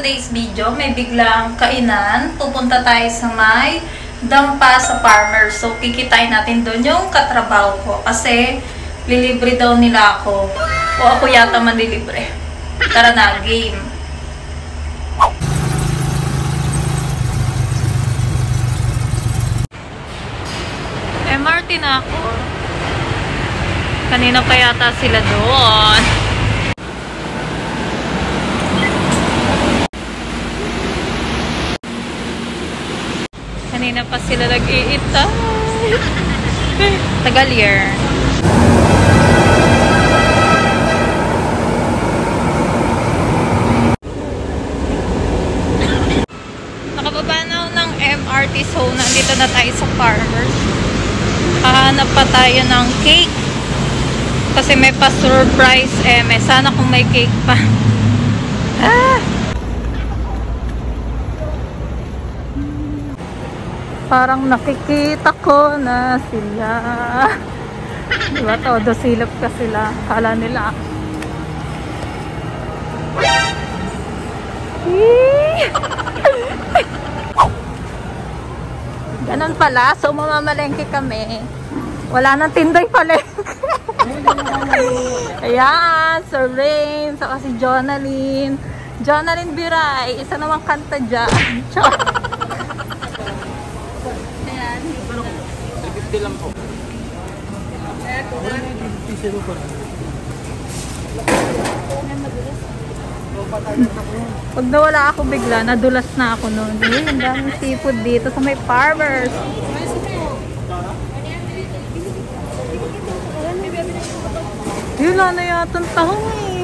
today's video, may biglang kainan. Pupunta tayo sa may dampa sa farmer. So, kikitain natin doon yung katrabaho ko. Kasi, lilibre daw nila ako. O ako yata manlilibre. Tara na, game. MRT na ako. Kanina pa yata sila doon. Kanina pa sila nag-iitay. Tagalier. Nakababa na ako ng MRT, so nandito na tayo sa Farmers. Hahanap pa tayo ng cake. Kasi may pa-surprise sana kung may cake pa. Parang nakikita ko na sila. Diba, todo silap ka sila. Kala nila. Ganun pala. So, mamamalengke kami. Wala nang tinday palengke. Ayan, Sir Rain. Saka si Jonalyn. Jonalyn Biray. Isa namang kanta dyan. Lang po. Pag nawala ako bigla, nadulas na ako noon. Ang daming seafood dito sa may Farmers. Yun na yata ang tahong eh.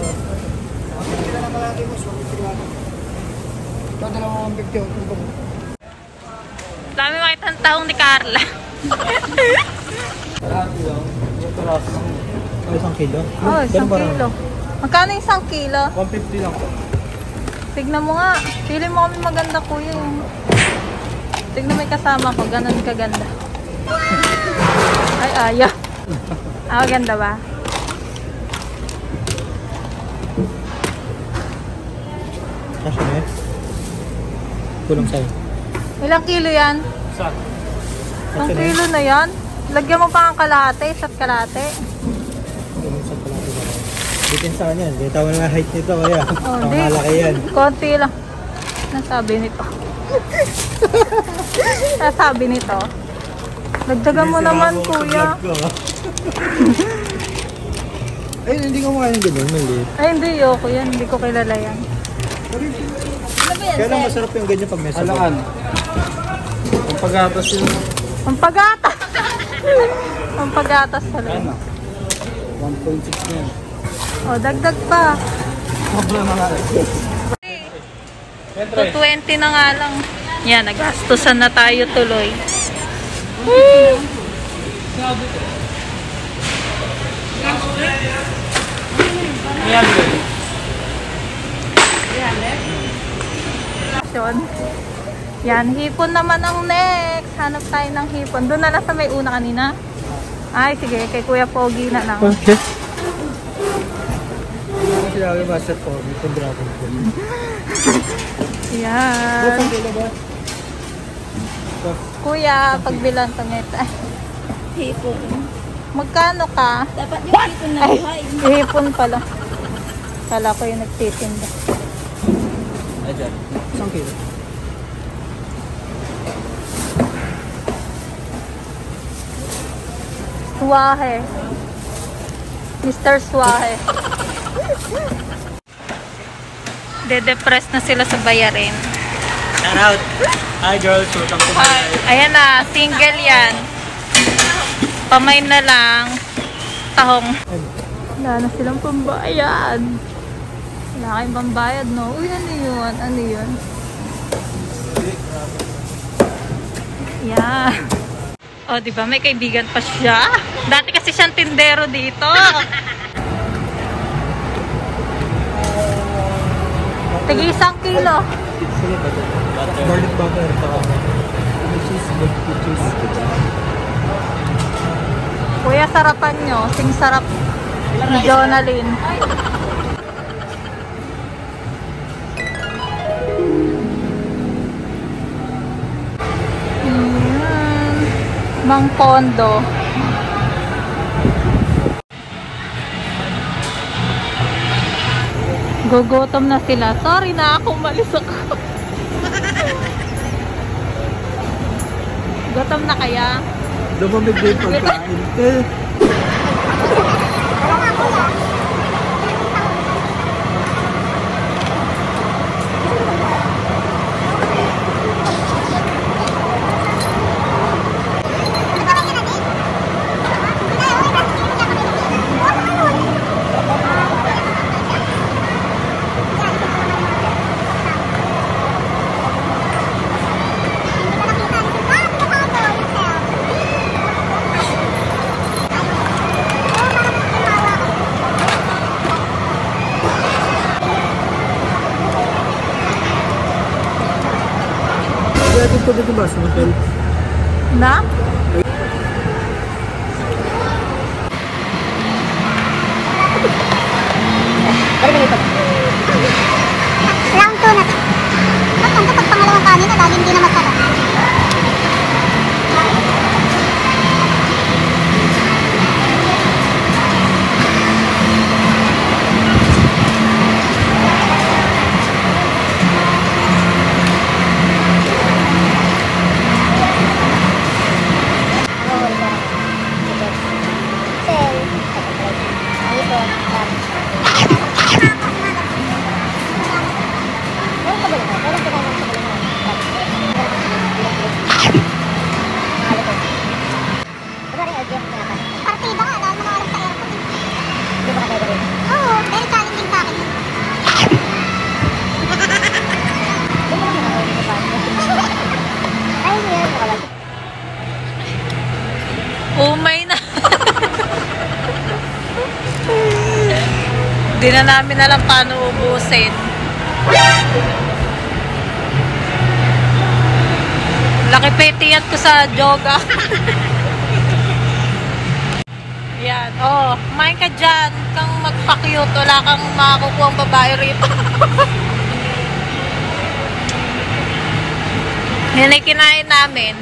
Dami makita ang tahong ni Carla. Isang kilo? Oh, isang kilo. Magkano isang kilo? 150 lang po. Tignan mo nga. Pili mo kami maganda, kuya. Tignan mo yung kasama ko. Ganon kaganda. Ay, ayaw. Maganda ba? Kasya na eh. Kulang sa'yo. Ilang kilo yan? Saan? Isang kilo na yan? Lagyan mo pa ang kalahati, isa't kalahati. Bitin sa kanya. Hindi tawa na height nito kaya. Oh, malaki yan. Konti lang. Nasabi nito. Nasabi nito. Dagdagan mo naman, kuya. Ay, hindi ko makain gano'n. Maliit. Ay, hindi. Yoko yan. Hindi ko kilala yan. Kaya lang masarap yung ganyan pag may sabon. Alaan. Ang pagatas yun. Ang pagatas! Ang pagatas pala. 1.6 na yan. O, dagdag pa. Sobrang na nga. 220 na nga lang. Yan, nagastusan na tayo tuloy. Yan, hipon naman ang next. Hanap tayo ng hipon. Doon na lang sa may una kanina. Ay, sige, kay Kuya Pogi na lang. Okay. Sila yung master po. Ito dragon po. Yan. Kuya, pagbilang tameta. Hipon. Magkano ka? Dapat yung hipon na buhay. Hipon pala. Kala ko yung nagtitinda. Ay, dyan. Isang kilo. Suwahe. Mr. Suwahe. De-depress na sila sa bayarin. Shout out! Hi girls, welcome to my life. Ayan na, single yan. Pamay na lang. Tahong. Wala na silang pambayad. Wala kayong pambayad, no? Uy, ano yun? Ano yun? Yeah. O, diba? May kaibigan pa siya. Dati kasi siyang tindero dito. Tigi 1 kilo. Garlic butter. Cheese, cheese. Kuya, sarapan nyo. Sing sarap ni Jonalyn. Mang Pondo. Gugutom na sila. Sorry na ako, umalis ako. Gutom na kaya? Lumamig na yung pagkain. Eh. Kaya dito dito ba sa hotel? Na? Round 2 na to. Ba't ang kapag pangalawang kanin na lagi hindi na masarap? Partida nga, dahil mga oras sa airport. Hindi ba ka tayo? Oo, very challenging sa akin. Ay, yun, nakawag. Umay na. Di na namin alam paano ubusin. Laki petiyat ko sa yoga. Yan. Oh, kumain ka dyan. Kang magpa-cute. Wala kang makakukuha ang babae rito. Yan ay kinain namin.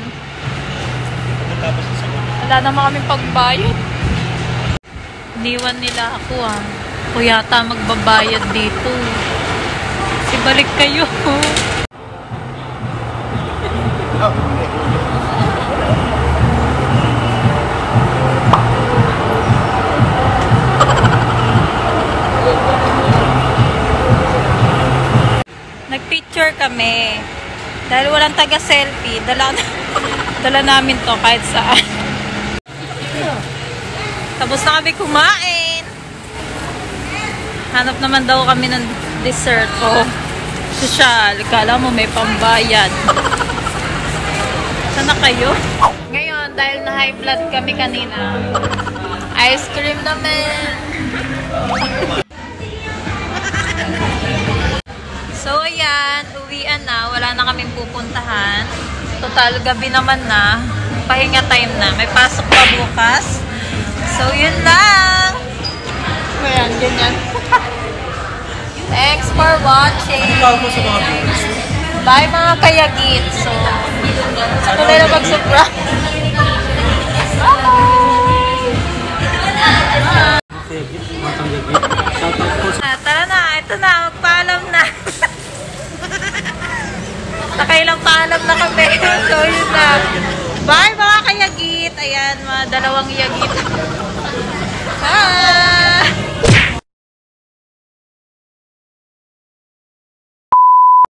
Wala naman kaming pagbayad. Iniwan nila ako ah. O yata magbabayad dito. Kasi balik kayo. Nagpicture kami. Dahil walang taga-selfie, dala namin to kahit saan. Tapos na kami kumain. Hanap naman daw kami ng dessert. Oh, sosyal. Kala mo may pambayad. Sana kayo? Ngayon, dahil na high blood kami kanina, ice cream naman. So, ayan. Uwian na. Wala na kaming pupuntahan. Total, gabi naman na. Pahinga time na. May pasok pa bukas. So, yun lang. Ayan, ganyan. Thanks for watching. Bye mga kayagit. So, sa kulay na mag-surprise. Tara na. Ito na. Magpaalam na. Nakailang paalam na kami. So, yun na. Bye mga kayagit. Ayan, mga dalawang yagit.